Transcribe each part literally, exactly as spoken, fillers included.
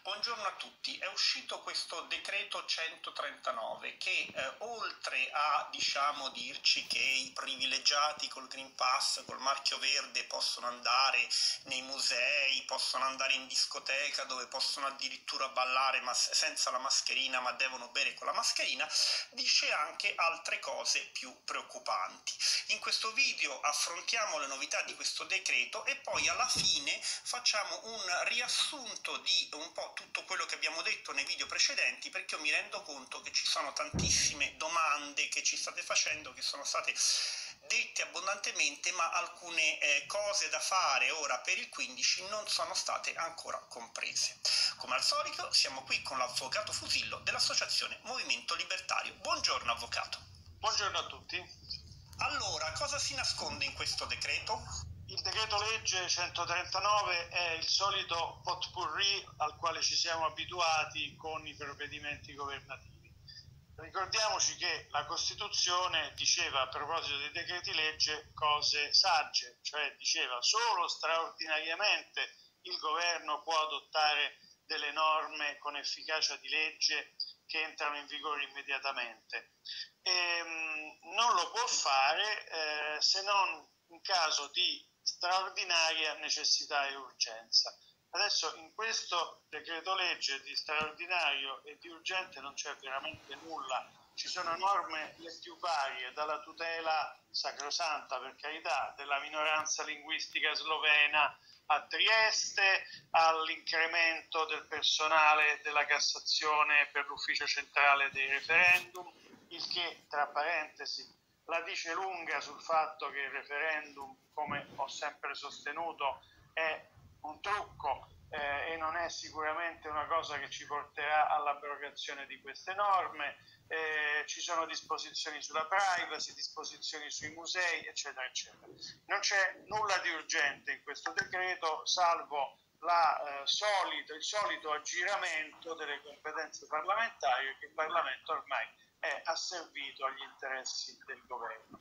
Buongiorno a tutti. È uscito questo decreto centotrentanove che eh, oltre a, diciamo, dirci che i privilegiati col Green Pass, col marchio verde, possono andare nei musei, possono andare in discoteca dove possono addirittura ballare ma senza la mascherina, ma devono bere con la mascherina, dice anche altre cose più preoccupanti. In questo video affrontiamo le novità di questo decreto e poi alla fine facciamo un riassunto di un po' tutto quello che abbiamo detto nei video precedenti, perché io mi rendo conto che ci sono tantissime domande che ci state facendo, che sono state dette abbondantemente, ma alcune eh, cose da fare ora per il quindici non sono state ancora comprese. Come al solito siamo qui con l'avvocato Fusillo dell'associazione Movimento Libertario. Buongiorno avvocato. Buongiorno a tutti. Allora, cosa si nasconde in questo decreto? Il decreto legge centotrentanove è il solito potpourri al quale ci siamo abituati con i provvedimenti governativi. Ricordiamoci che la Costituzione diceva a proposito dei decreti legge cose sagge, cioè diceva solo straordinariamente il governo può adottare delle norme con efficacia di legge che entrano in vigore immediatamente. E, mh, non lo può fare eh, se non in caso di straordinaria necessità e urgenza. Adesso in questo decreto legge di straordinario e di urgente non c'è veramente nulla, ci sono norme le più varie, dalla tutela sacrosanta, per carità, della minoranza linguistica slovena a Trieste, all'incremento del personale della Cassazione per l'ufficio centrale dei referendum, il che, tra parentesi, la dice lunga sul fatto che il referendum, come ho sempre sostenuto, è un trucco eh, e non è sicuramente una cosa che ci porterà all'abrogazione di queste norme. Eh, ci sono disposizioni sulla privacy, disposizioni sui musei, eccetera, eccetera. Non c'è nulla di urgente in questo decreto, salvo la, eh, solito, il solito aggiramento delle competenze parlamentari, che il Parlamento ormai è asservito agli interessi del governo.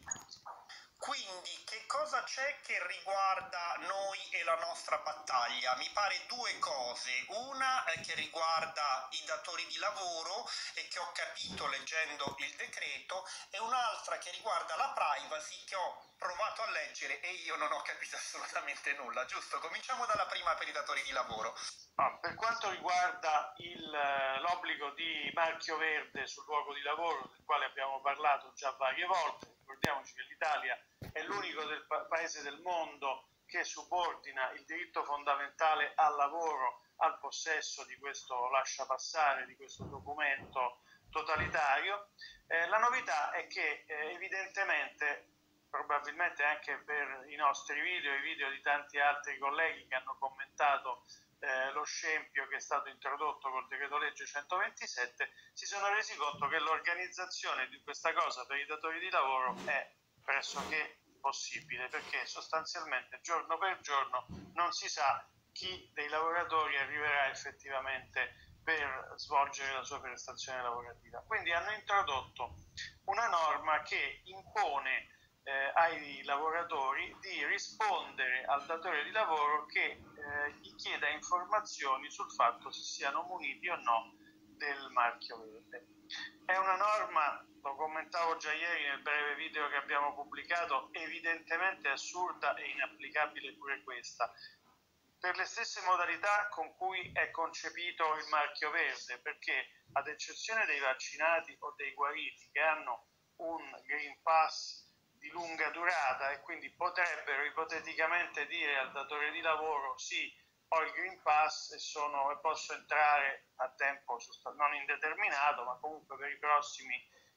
Quindi che cosa c'è che riguarda noi e la nostra battaglia? Mi pare due cose, una eh, che riguarda i datori di lavoro e che ho capito leggendo il decreto, e un'altra che riguarda la privacy che ho provato a leggere e io non ho capito assolutamente nulla, giusto? Cominciamo dalla prima per i datori di lavoro. Ah, per quanto riguarda l'obbligo di marchio verde sul luogo di lavoro, del quale abbiamo parlato già varie volte, ricordiamoci che l'Italia è l'unico del pa- paese del mondo che subordina il diritto fondamentale al lavoro al possesso di questo lasciapassare, di questo documento totalitario. Eh, la novità è che eh, evidentemente, probabilmente anche per i nostri video e i video di tanti altri colleghi che hanno commentato eh, lo scempio che è stato introdotto col decreto legge centoventisette, si sono resi conto che l'organizzazione di questa cosa per i datori di lavoro è pressoché impossibile, perché sostanzialmente giorno per giorno non si sa chi dei lavoratori arriverà effettivamente per svolgere la sua prestazione lavorativa. Quindi hanno introdotto una norma che impone eh, ai lavoratori di rispondere al datore di lavoro che eh, gli chieda informazioni sul fatto se siano muniti o no del marchio verde. È una norma, lo commentavo già ieri nel breve video che abbiamo pubblicato, evidentemente assurda e inapplicabile pure questa, per le stesse modalità con cui è concepito il marchio verde, perché ad eccezione dei vaccinati o dei guariti che hanno un Green Pass di lunga durata e quindi potrebbero ipoteticamente dire al datore di lavoro sì, ho il Green Pass e, sono, e posso entrare a tempo non indeterminato, ma comunque per i prossimi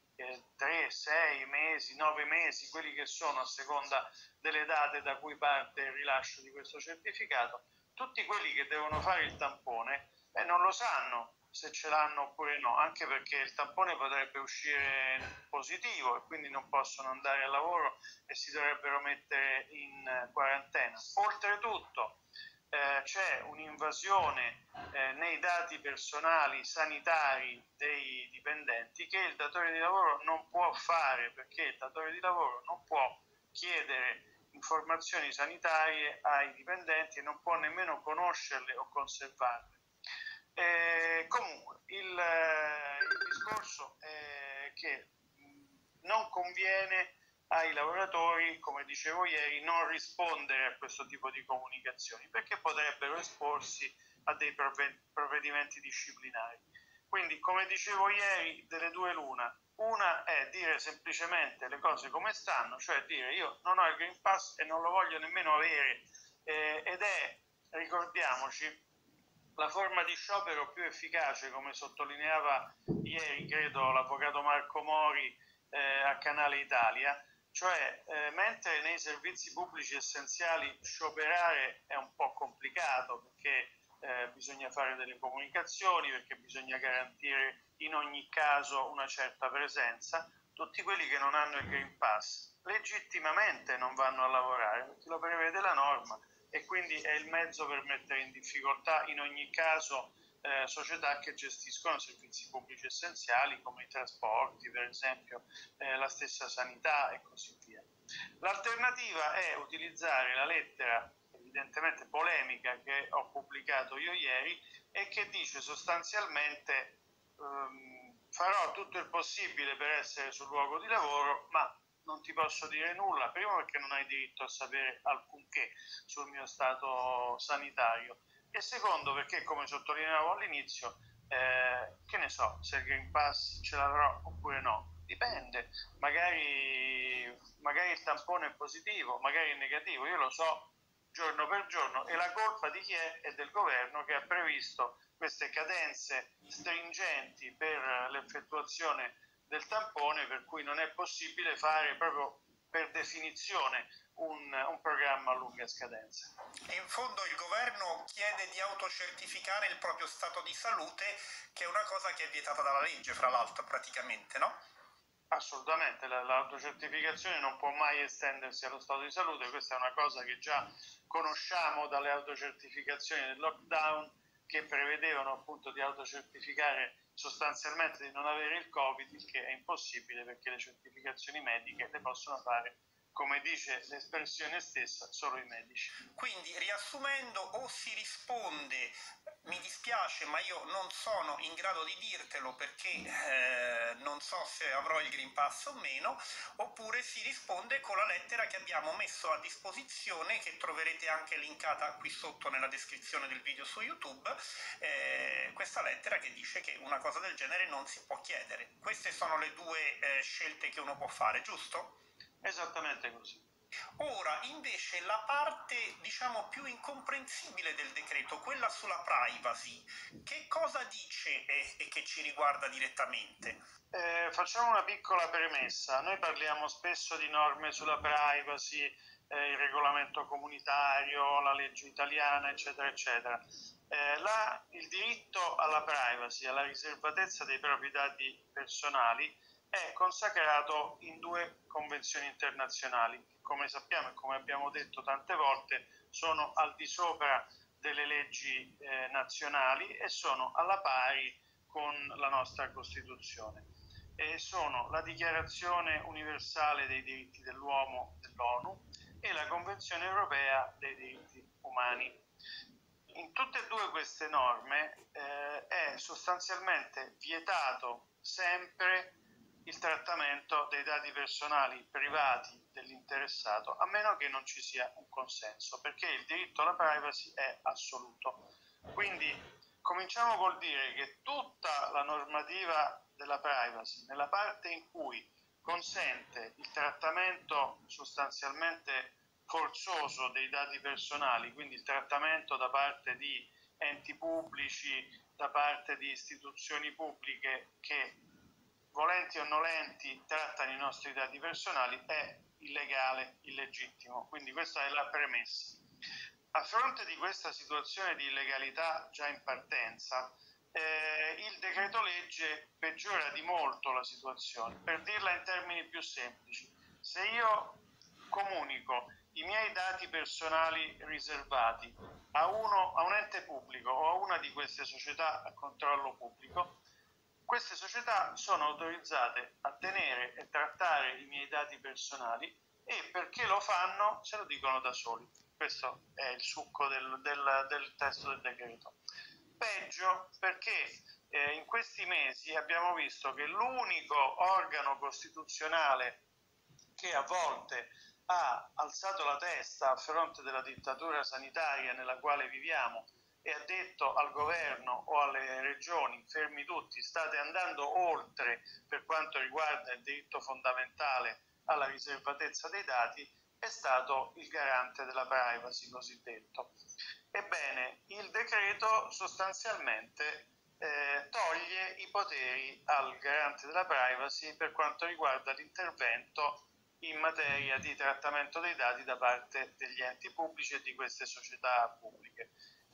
tre, sei mesi, nove mesi, quelli che sono a seconda delle date da cui parte il rilascio di questo certificato, tutti quelli che devono fare il tampone eh, non lo sanno se ce l'hanno oppure no, anche perché il tampone potrebbe uscire positivo e quindi non possono andare al lavoro e si dovrebbero mettere in quarantena. Oltretutto eh, c'è un'invasione eh, nei dati personali sanitari dei dipendenti che il datore di lavoro non può fare, perché il datore di lavoro non può chiedere informazioni sanitarie ai dipendenti e non può nemmeno conoscerle o conservarle. Eh, comunque, il, il discorso è che non conviene ai lavoratori, come dicevo ieri, non rispondere a questo tipo di comunicazioni, perché potrebbero esporsi a dei provvedimenti disciplinari. Quindi, come dicevo ieri, delle due l'una. Una è dire semplicemente le cose come stanno, cioè dire io non ho il Green Pass e non lo voglio nemmeno avere, eh, ed è, ricordiamoci, la forma di sciopero più efficace, come sottolineava ieri, credo, l'avvocato Marco Mori eh, a Canale Italia, cioè eh, mentre nei servizi pubblici essenziali scioperare è un po' complicato perché eh, bisogna fare delle comunicazioni, perché bisogna garantire in ogni caso una certa presenza, tutti quelli che non hanno il Green Pass legittimamente non vanno a lavorare perché lo prevede la norma, e quindi è il mezzo per mettere in difficoltà in ogni caso eh, società che gestiscono servizi pubblici essenziali come i trasporti, per esempio eh, la stessa sanità e così via. L'alternativa è utilizzare la lettera evidentemente polemica che ho pubblicato io ieri e che dice sostanzialmente ehm, farò tutto il possibile per essere sul luogo di lavoro, ma non ti posso dire nulla, prima perché non hai diritto a sapere alcunché sul mio stato sanitario, e secondo perché, come sottolineavo all'inizio, eh, che ne so, se il Green Pass ce l'avrò oppure no, dipende, magari, magari il tampone è positivo, magari è negativo, io lo so giorno per giorno, e la colpa di chi è? È del governo che ha previsto queste cadenze stringenti per l'effettuazione del tampone, per cui non è possibile fare proprio per definizione un, un programma a lunga scadenza. E in fondo il governo chiede di autocertificare il proprio stato di salute, che è una cosa che è vietata dalla legge, fra l'altro, praticamente, no? Assolutamente, l'autocertificazione non può mai estendersi allo stato di salute, questa è una cosa che già conosciamo dalle autocertificazioni del lockdown, che prevedevano appunto di autocertificare sostanzialmente di non avere il Covid, il che è impossibile perché le certificazioni mediche le possono fare, come dice l'espressione stessa, solo i medici. Quindi, riassumendo, o si risponde, mi dispiace ma io non sono in grado di dirtelo perché eh, non so se avrò il Green Pass o meno, oppure si risponde con la lettera che abbiamo messo a disposizione, che troverete anche linkata qui sotto nella descrizione del video su YouTube, eh, questa lettera che dice che una cosa del genere non si può chiedere. Queste sono le due eh, scelte che uno può fare, giusto? Esattamente così. Ora, invece, la parte, diciamo, più incomprensibile del decreto, quella sulla privacy, che cosa dice e, e che ci riguarda direttamente? Eh, facciamo una piccola premessa. Noi parliamo spesso di norme sulla privacy, eh, il regolamento comunitario, la legge italiana, eccetera, eccetera. Eh, la, il diritto alla privacy, alla riservatezza dei propri dati personali, è consacrato in due convenzioni internazionali, che come sappiamo e come abbiamo detto tante volte sono al di sopra delle leggi eh, nazionali e sono alla pari con la nostra Costituzione. E sono la Dichiarazione universale dei diritti dell'uomo dell'ONU e la Convenzione europea dei diritti umani. In tutte e due queste norme eh, è sostanzialmente vietato sempre il trattamento dei dati personali privati dell'interessato, a meno che non ci sia un consenso, perché il diritto alla privacy è assoluto. Quindi cominciamo col dire che tutta la normativa della privacy, nella parte in cui consente il trattamento sostanzialmente forzoso dei dati personali, quindi il trattamento da parte di enti pubblici, da parte di istituzioni pubbliche che volenti o nolenti trattano i nostri dati personali, è illegale, illegittimo. Quindi questa è la premessa. A fronte di questa situazione di illegalità già in partenza, eh, il decreto legge peggiora di molto la situazione. Per dirla in termini più semplici, se io comunico i miei dati personali riservati a, uno, a un ente pubblico o a una di queste società a controllo pubblico, queste società sono autorizzate a tenere e trattare i miei dati personali, e perché lo fanno se lo dicono da soli. Questo è il succo del, del, del testo del decreto. Peggio perché eh, in questi mesi abbiamo visto che l'unico organo costituzionale che a volte ha alzato la testa a fronte della dittatura sanitaria nella quale viviamo e ha detto al governo o alle regioni: fermi tutti, state andando oltre per quanto riguarda il diritto fondamentale alla riservatezza dei dati, è stato il garante della privacy cosiddetto. Ebbene, il decreto sostanzialmente eh, toglie i poteri al garante della privacy per quanto riguarda l'intervento in materia di trattamento dei dati da parte degli enti pubblici e di queste società pubbliche.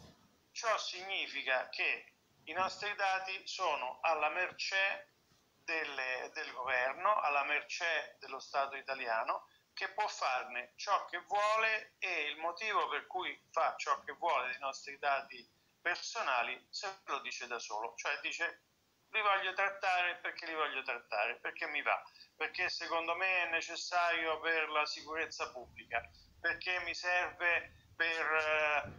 Ciò significa che i nostri dati sono alla mercé delle, del governo, alla mercé dello Stato italiano, che può farne ciò che vuole, e il motivo per cui fa ciò che vuole dei nostri dati personali se lo dice da solo, cioè dice: li voglio trattare perché li voglio trattare, perché mi va, perché secondo me è necessario per la sicurezza pubblica, perché mi serve per eh,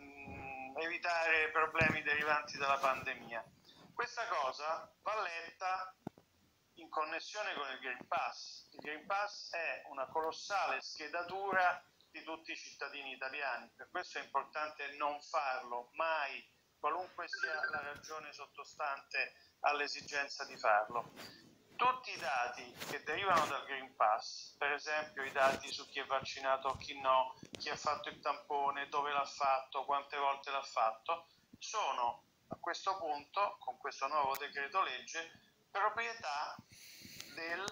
um, evitare problemi derivanti dalla pandemia. Questa cosa va letta in connessione con il Green Pass. Il Green Pass è una colossale schedatura di tutti i cittadini italiani, per questo è importante non farlo mai, qualunque sia la ragione sottostante all'esigenza di farlo. Tutti i dati che derivano dal Green Pass, per esempio i dati su chi è vaccinato o chi no, chi ha fatto il tampone, dove l'ha fatto, quante volte l'ha fatto, sono a questo punto, con questo nuovo decreto legge, proprietà del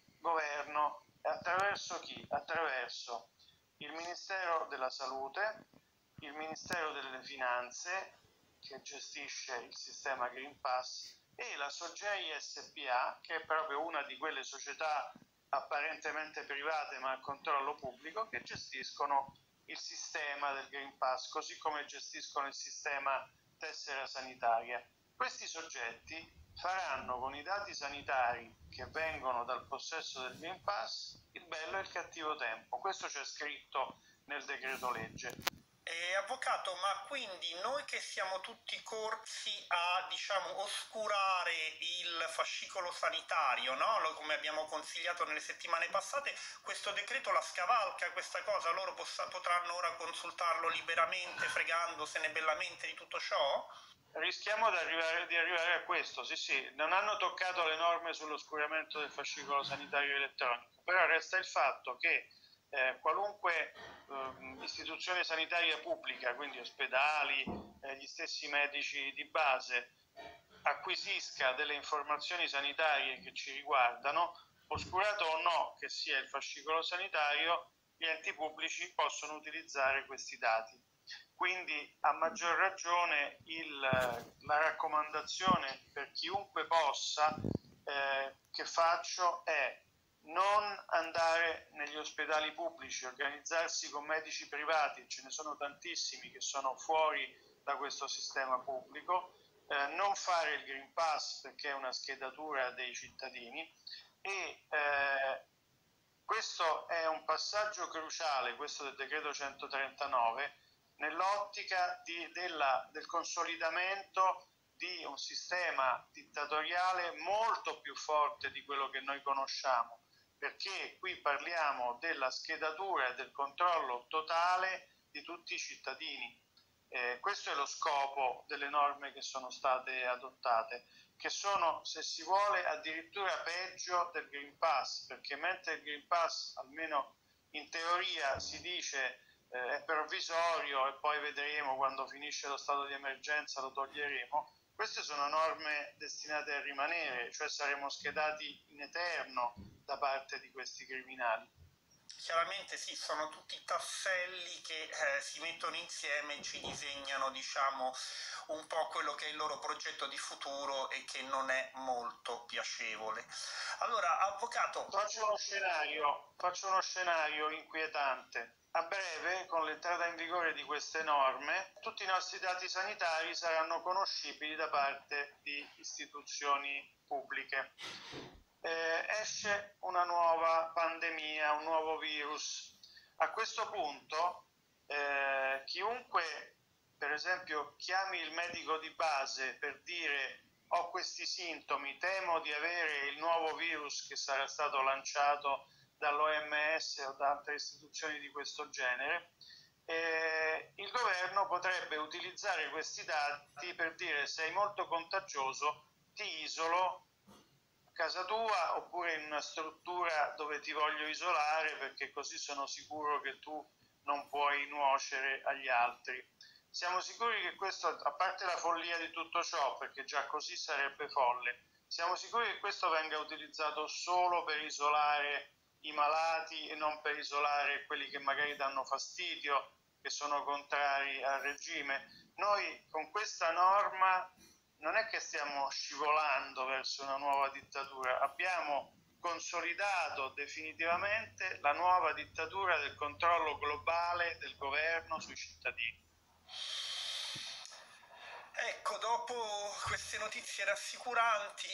governo. Attraverso chi? Attraverso il Ministero della Salute, il Ministero delle Finanze, che gestisce il sistema Green Pass, e la Sogei S P A, che è proprio una di quelle società apparentemente private ma a controllo pubblico, che gestiscono il sistema del Green Pass, così come gestiscono il sistema tessera sanitaria. Questi soggetti faranno con i dati sanitari che vengono dal possesso del Green Pass il bello e il cattivo tempo. Questo c'è scritto nel decreto legge. Eh, avvocato, ma quindi noi che siamo tutti corsi a, diciamo, oscurare il fascicolo sanitario, no? Come abbiamo consigliato nelle settimane passate, questo decreto la scavalca questa cosa? Loro possa, potranno ora consultarlo liberamente, fregandosene bellamente di tutto ciò? Rischiamo di arrivare, di arrivare a questo, sì sì, non hanno toccato le norme sull'oscuramento del fascicolo sanitario elettronico, però resta il fatto che eh, qualunque eh, istituzione sanitaria pubblica, quindi ospedali, eh, gli stessi medici di base, acquisisca delle informazioni sanitarie che ci riguardano, oscurato o no che sia il fascicolo sanitario, gli enti pubblici possono utilizzare questi dati. Quindi a maggior ragione il, la raccomandazione per chiunque possa eh, che faccio è non andare negli ospedali pubblici, organizzarsi con medici privati, ce ne sono tantissimi che sono fuori da questo sistema pubblico, eh, non fare il Green Pass perché è una schedatura dei cittadini, e eh, questo è un passaggio cruciale, questo del decreto centotrentanove, nell'ottica di, della, del consolidamento di un sistema dittatoriale molto più forte di quello che noi conosciamo, perché qui parliamo della schedatura e del controllo totale di tutti i cittadini. Eh, questo è lo scopo delle norme che sono state adottate, che sono, se si vuole, addirittura peggio del Green Pass, perché mentre il Green Pass, almeno in teoria, si dice eh, è provvisorio e poi vedremo quando finisce lo stato di emergenza lo toglieremo, queste sono norme destinate a rimanere, cioè saremo schedati in eterno da parte di questi criminali. Chiaramente sì, sono tutti tasselli che eh, si mettono insieme e ci disegnano, diciamo, un po' quello che è il loro progetto di futuro e che non è molto piacevole. Allora, avvocato... Faccio uno scenario, faccio uno scenario inquietante. A breve, con l'entrata in vigore di queste norme, tutti i nostri dati sanitari saranno conoscibili da parte di istituzioni pubbliche. Eh, esce una nuova pandemia, un nuovo virus. A questo punto, eh, chiunque per esempio chiami il medico di base per dire ho questi sintomi, temo di avere il nuovo virus che sarà stato lanciato dall'O M S o da altre istituzioni di questo genere, eh, il governo potrebbe utilizzare questi dati per dire sei molto contagioso, ti isolo a casa tua oppure in una struttura dove ti voglio isolare perché così sono sicuro che tu non puoi nuocere agli altri. Siamo sicuri che questo, a parte la follia di tutto ciò, perché già così sarebbe folle, siamo sicuri che questo venga utilizzato solo per isolare i malati e non per isolare quelli che magari danno fastidio, che sono contrari al regime? Noi con questa norma non è che stiamo scivolando verso una nuova dittatura, abbiamo consolidato definitivamente la nuova dittatura del controllo globale del governo sui cittadini. Ecco, dopo queste notizie rassicuranti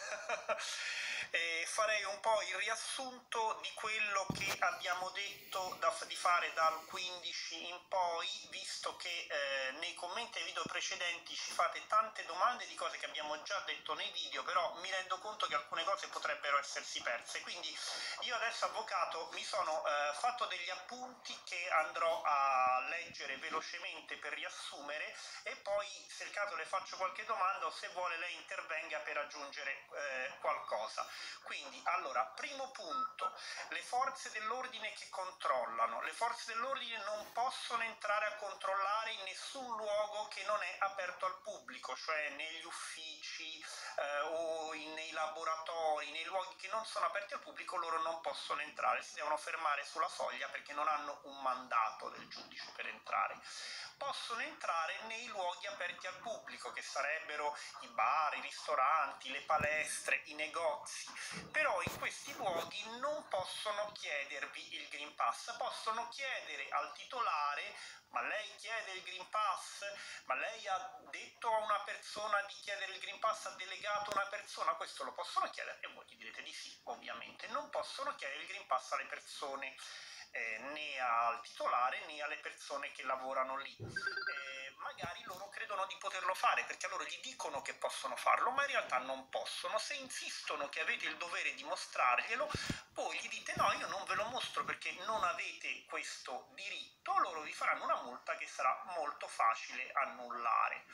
eh, farei un po' il riassunto di quello che abbiamo detto da, di fare dal quindici in poi, visto che eh, nei commenti ai video precedenti ci fate tante domande di cose che abbiamo già detto nei video, però mi rendo conto che alcune cose potrebbero essersi perse, quindi io adesso, avvocato, mi sono eh, fatto degli appunti che andrò a leggere velocemente per riassumere e poi, se il caso, le faccio qualche domanda o se vuole lei intervenga per aggiungere eh, qualcosa. Quindi, allora, primo punto, le forze dell'ordine che controllano. Le forze dell'ordine non possono entrare a controllare in nessun luogo che non è aperto al pubblico, cioè negli uffici eh, o in, nei laboratori, nei luoghi che non sono aperti al pubblico loro non possono entrare, si devono fermare sulla soglia perché non hanno un mandato del giudice per entrare. Possono entrare nei luoghi aperti al pubblico, che sarebbero i bar, i ristoranti, le palestre, i negozi, però in questi luoghi non possono chiedervi il Green Pass, possono chiedere al titolare: ma lei chiede il Green Pass? Ma lei ha detto a una persona di chiedere il Green Pass, ha delegato una persona? Questo lo possono chiedere e voi gli direte di sì, ovviamente. Non possono chiedere il Green Pass alle persone, eh, né al titolare né alle persone che lavorano lì. Eh, magari loro credono di poterlo fare perché loro gli dicono che possono farlo, ma in realtà non possono. Se insistono che avete il dovere di mostrarglielo, voi gli dite no, io non ve lo mostro perché non avete questo diritto, loro vi faranno una multa che sarà molto facile annullare.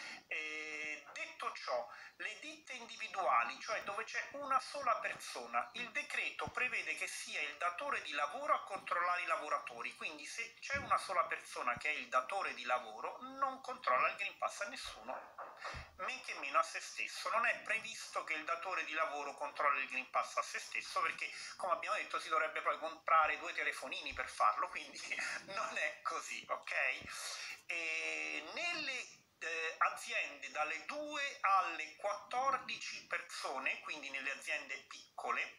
Eh, detto ciò, le ditte individuali, cioè dove c'è una sola persona, il decreto prevede che sia il datore di lavoro a controllare i lavoratori, quindi se c'è una sola persona che è il datore di lavoro non controlla il Green Pass a nessuno, men che meno a se stesso. Non è previsto che il datore di lavoro controlli il Green Pass a se stesso perché, come abbiamo detto, si dovrebbe poi comprare due telefonini per farlo, quindi non è così, ok? E nelle Eh, aziende dalle due alle quattordici persone, quindi nelle aziende piccole,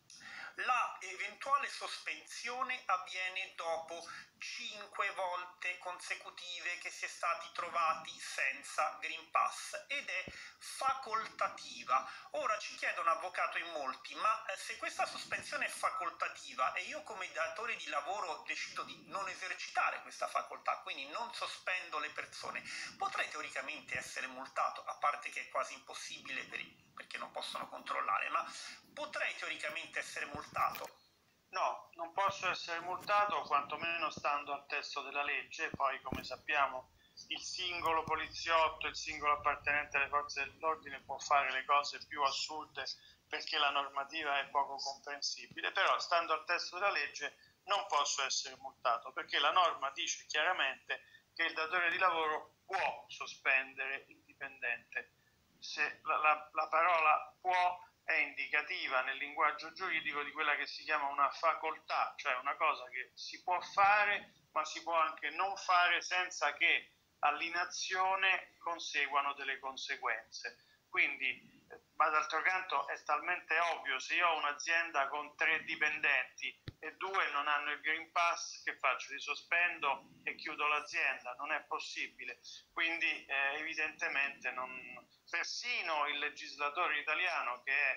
la eventuale sospensione avviene dopo cinque volte consecutive che si è stati trovati senza Green Pass ed è facoltativa. Ora ci chiedono, avvocato, in molti, ma se questa sospensione è facoltativa e io come datore di lavoro decido di non esercitare questa facoltà, quindi non sospendo le persone, potrei teoricamente essere multato, a parte che è quasi impossibile per i perché non possono controllare, ma potrei teoricamente essere multato? No, non posso essere multato, quantomeno stando al testo della legge. Poi, come sappiamo, il singolo poliziotto, il singolo appartenente alle forze dell'ordine può fare le cose più assurde perché la normativa è poco comprensibile, però stando al testo della legge non posso essere multato perché la norma dice chiaramente che il datore di lavoro può sospendere il dipendente. Se la, la, la parola può è indicativa nel linguaggio giuridico di quella che si chiama una facoltà, cioè una cosa che si può fare ma si può anche non fare senza che all'inazione conseguano delle conseguenze. Quindi, ma d'altro canto è talmente ovvio, se io ho un'azienda con tre dipendenti e due non hanno il Green Pass, che faccio? Li sospendo e chiudo l'azienda? Non è possibile. Quindi eh, evidentemente non... persino il legislatore italiano, che è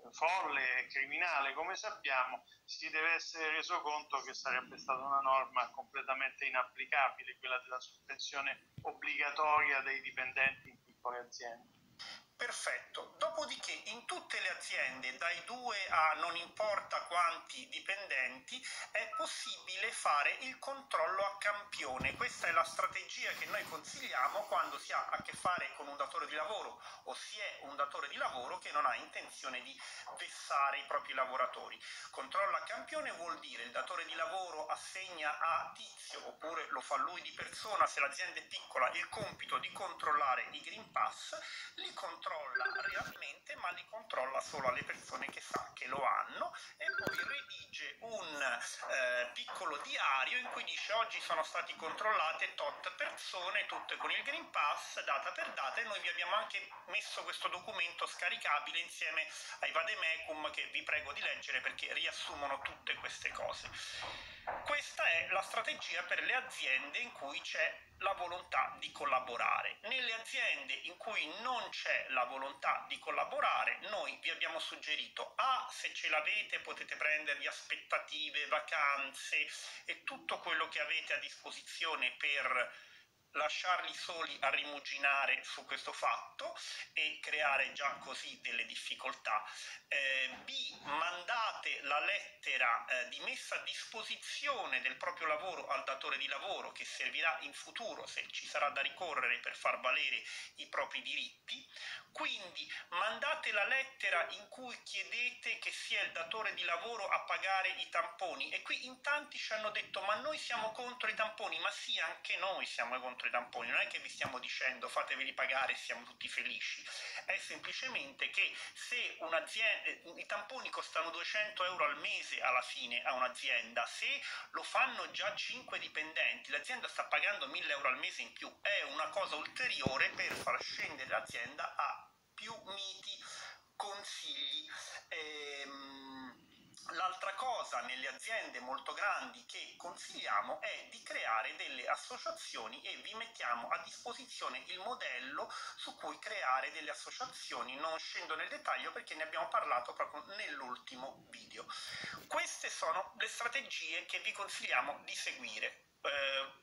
folle e criminale come sappiamo, si deve essere reso conto che sarebbe stata una norma completamente inapplicabile, quella della sospensione obbligatoria dei dipendenti in piccole aziende. Perfetto, dopodiché in tutte le aziende, dai due a non importa quanti dipendenti, è possibile fare il controllo a campione. Questa è la strategia che noi consigliamo quando si ha a che fare con un datore di lavoro o si è un datore di lavoro che non ha intenzione di vessare i propri lavoratori. Controllo a campione vuol dire il datore di lavoro assegna a Tizio, oppure lo fa lui di persona se l'azienda è piccola, il compito di controllare i Green Pass, li controlla realmente, ma li controlla solo alle persone che sa che lo hanno, e poi redige un eh, piccolo diario in cui dice: oggi sono stati controllate tot persone, tutte con il Green Pass, data per data, e noi vi abbiamo anche messo questo documento scaricabile insieme ai vademecum che vi prego di leggere perché riassumono tutte queste cose. Questa è la strategia per le aziende in cui c'è la volontà di collaborare. Nelle aziende in cui non c'è la volontà di collaborare, noi vi abbiamo suggerito: A, se ce l'avete potete prendervi aspettative, vacanze e tutto quello che avete a disposizione per lasciarli soli a rimuginare su questo fatto e creare già così delle difficoltà. Eh, B, mandate la lettera eh, di messa a disposizione del proprio lavoro al datore di lavoro, che servirà in futuro se ci sarà da ricorrere per far valere i propri diritti. Quindi mandate la lettera in cui chiedete che sia il datore di lavoro a pagare i tamponi, e qui in tanti ci hanno detto: ma noi siamo contro i tamponi. Ma sì, anche noi siamo contro i tamponi, non è che vi stiamo dicendo fateveli pagare e siamo tutti felici, è semplicemente che se un'azienda, i tamponi costano duecento euro al mese alla fine a un'azienda, se lo fanno già cinque dipendenti l'azienda sta pagando mille euro al mese in più, è una cosa ulteriore per far scendere l'azienda a più miti consigli. Ehm, L'altra cosa nelle aziende molto grandi che consigliamo è di creare delle associazioni, e vi mettiamo a disposizione il modello su cui creare delle associazioni. Non scendo nel dettaglio perché ne abbiamo parlato proprio nell'ultimo video. Queste sono le strategie che vi consigliamo di seguire. Eh,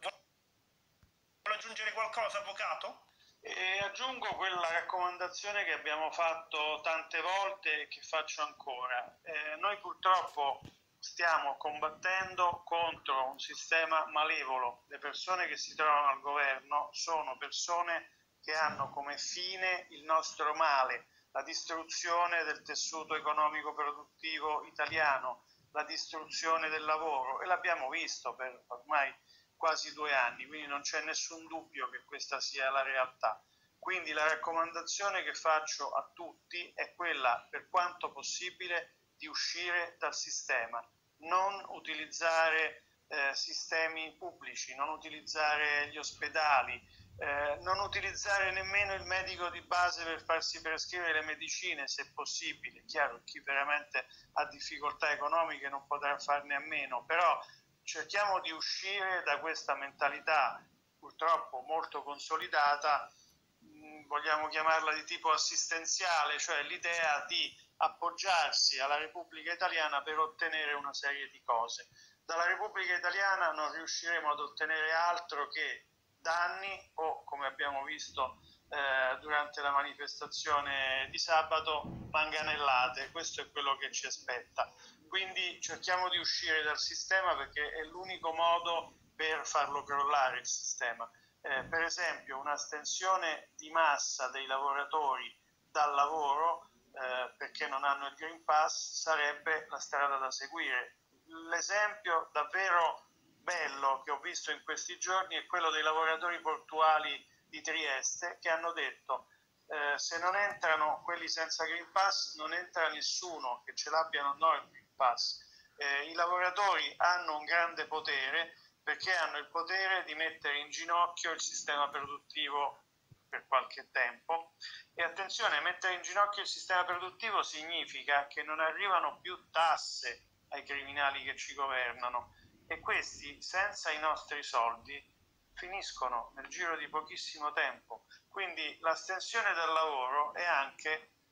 vuole aggiungere qualcosa, avvocato? E aggiungo quella raccomandazione che abbiamo fatto tante volte e che faccio ancora. Eh, noi purtroppo stiamo combattendo contro un sistema malevolo. Le persone che si trovano al governo sono persone che hanno come fine il nostro male, la distruzione del tessuto economico produttivo italiano, la distruzione del lavoro, e l'abbiamo visto per ormai quasi due anni, quindi non c'è nessun dubbio che questa sia la realtà. Quindi la raccomandazione che faccio a tutti è quella, per quanto possibile, di uscire dal sistema, non utilizzare eh, sistemi pubblici, non utilizzare gli ospedali, eh, non utilizzare nemmeno il medico di base per farsi prescrivere le medicine, se possibile. Chiaro, chi veramente ha difficoltà economiche non potrà farne a meno, però cerchiamo di uscire da questa mentalità purtroppo molto consolidata, mh, vogliamo chiamarla di tipo assistenziale, cioè l'idea di appoggiarsi alla Repubblica Italiana per ottenere una serie di cose. Dalla Repubblica Italiana non riusciremo ad ottenere altro che danni o, come abbiamo visto eh, durante la manifestazione di sabato, manganellate. Questo è quello che ci aspetta. Quindi cerchiamo di uscire dal sistema perché è l'unico modo per farlo crollare il sistema. Eh, per esempio un'astensione di massa dei lavoratori dal lavoro eh, perché non hanno il Green Pass sarebbe la strada da seguire. L'esempio davvero bello che ho visto in questi giorni è quello dei lavoratori portuali di Trieste che hanno detto: eh, se non entrano quelli senza Green Pass non entra nessuno, che ce l'abbiano noi il Green Pass. Eh, i lavoratori hanno un grande potere perché hanno il potere di mettere in ginocchio il sistema produttivo per qualche tempo, e attenzione, mettere in ginocchio il sistema produttivo significa che non arrivano più tasse ai criminali che ci governano, e questi senza i nostri soldi finiscono nel giro di pochissimo tempo. Quindi l'astensione dal lavoro è anche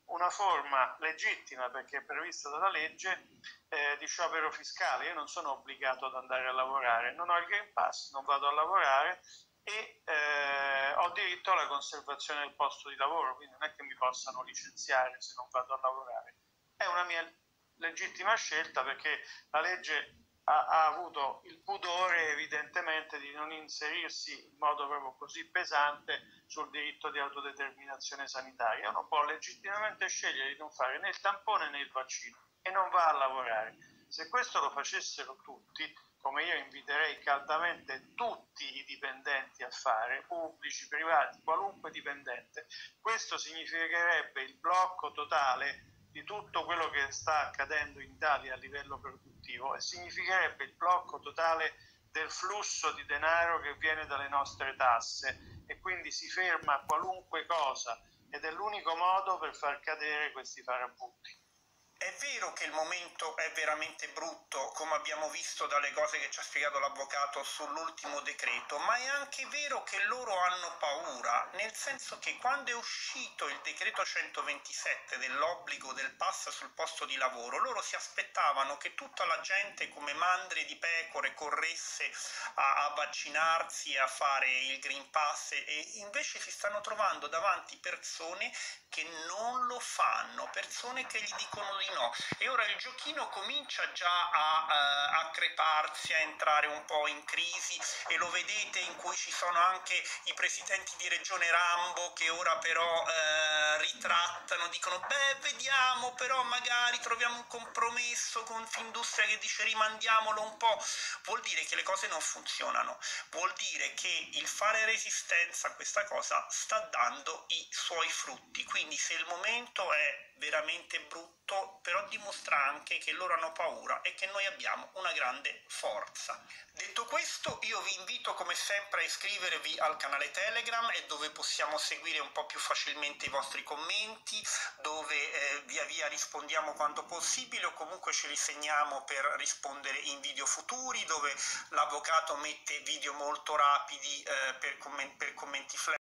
una forma legittima, perché è prevista dalla legge, eh, di sciopero fiscale. Io non sono obbligato ad andare a lavorare, non ho il Green Pass, non vado a lavorare e eh, ho diritto alla conservazione del posto di lavoro, quindi non è che mi possano licenziare se non vado a lavorare. È una mia legittima scelta, perché la legge ha, ha avuto il pudore evidentemente di non inserirsi in modo proprio così pesante sul diritto di autodeterminazione sanitaria. Uno può legittimamente scegliere di non fare né il tampone né il vaccino e non va a lavorare. Se questo lo facessero tutti, come io inviterei caldamente tutti i dipendenti a fare, pubblici, privati, qualunque dipendente, questo significherebbe il blocco totale di tutto quello che sta accadendo in Italia a livello produttivo e significherebbe il blocco totale del flusso di denaro che viene dalle nostre tasse, e quindi si ferma qualunque cosa, ed è l'unico modo per far cadere questi farabutti. È vero che il momento è veramente brutto, come abbiamo visto dalle cose che ci ha spiegato l'avvocato sull'ultimo decreto, ma è anche vero che loro hanno paura, nel senso che quando è uscito il decreto centoventisette dell'obbligo del pass sul posto di lavoro, loro si aspettavano che tutta la gente come mandrie di pecore corresse a, a vaccinarsi, a fare il Green Pass, e invece si stanno trovando davanti persone che non lo fanno, persone che gli dicono di no, e ora il giochino comincia già a, uh, a creparsi, a entrare un po' in crisi, e lo vedete in cui ci sono anche i presidenti di regione Rambo che ora però uh, ritrattano, dicono beh vediamo, però magari troviamo un compromesso con Confindustria che dice rimandiamolo un po'. Vuol dire che le cose non funzionano, vuol dire che il fare resistenza a questa cosa sta dando i suoi frutti. Quindi se il momento è veramente brutto, però dimostra anche che loro hanno paura e che noi abbiamo una grande forza. Detto questo, io vi invito come sempre a iscrivervi al canale Telegram, e dove possiamo seguire un po' più facilmente i vostri commenti, dove eh, via via rispondiamo quanto possibile, o comunque ci risegniamo per rispondere in video futuri, dove l'avvocato mette video molto rapidi eh, per, comment- per commenti flash